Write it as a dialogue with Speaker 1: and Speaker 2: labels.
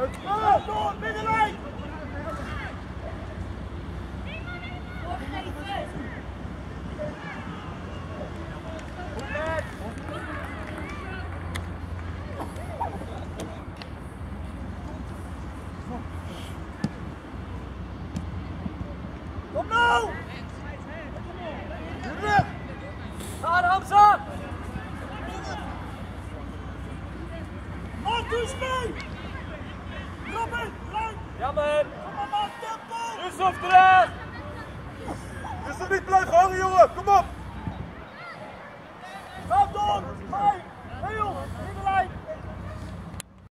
Speaker 1: Door, middenlijn! Kom nou! Terug! Ga Hamza! Marcus mee! Robin, lang!
Speaker 2: Jammer!
Speaker 1: Kom maar, tempo!
Speaker 2: Yusuf terug!
Speaker 3: Yusuf niet blijven hangen, jongen! Kom op!
Speaker 1: Ga door! Ga!